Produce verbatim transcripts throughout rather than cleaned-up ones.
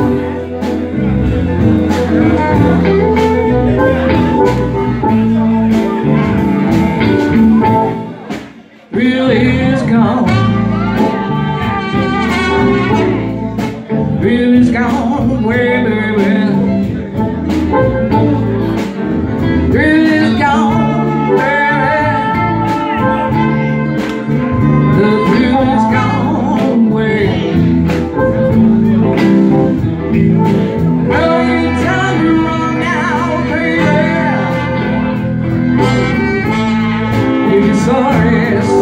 Really is gone. Really is gone away, baby. Really is gone, baby. The thrill is gone away. Well, you time to run now, baby. You're sorry.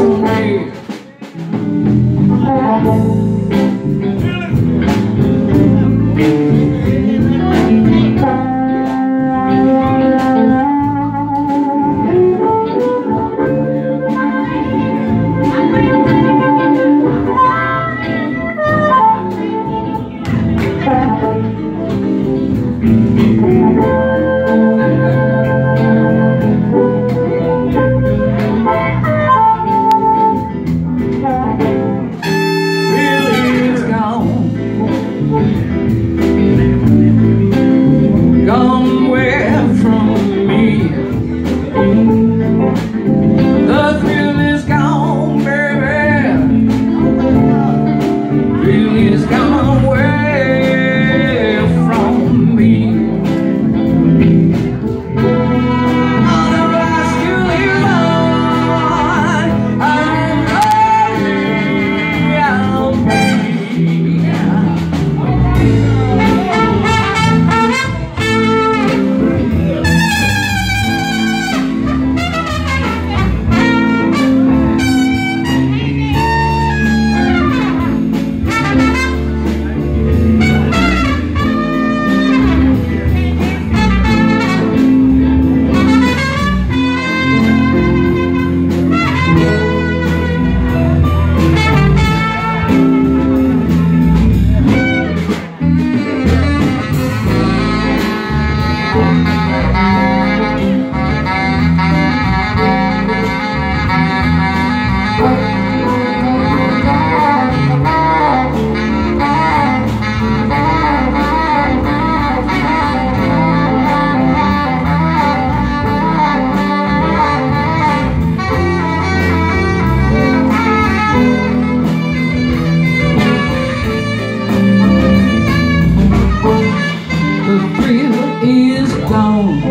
Is gone,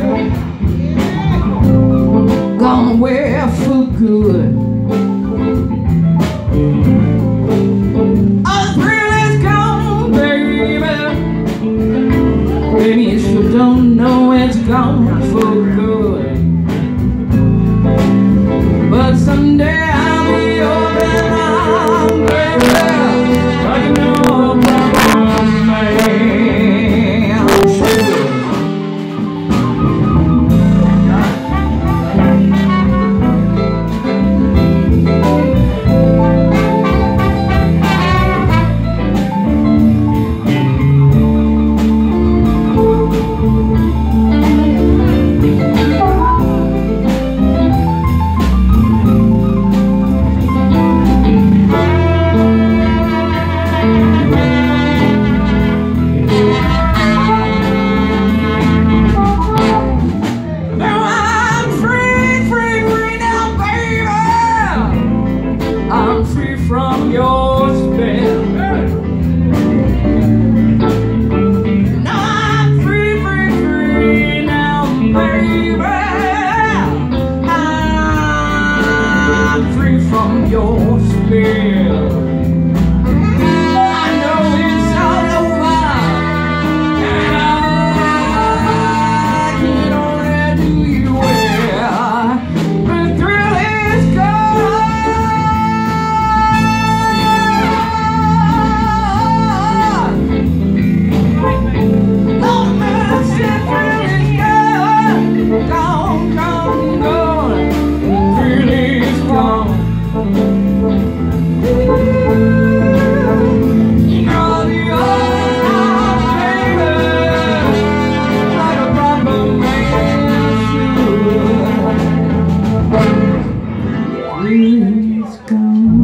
gone away for good. All the thrill is gone, baby. Baby, if you don't know, it's gone for good. But someday I'll be open arms, baby. I know about my man. From your spell. Now I'm free, free, free now, baby. I'm free from your spell. I know it's all over, and I can only do you well. The thrill is gone. Please come.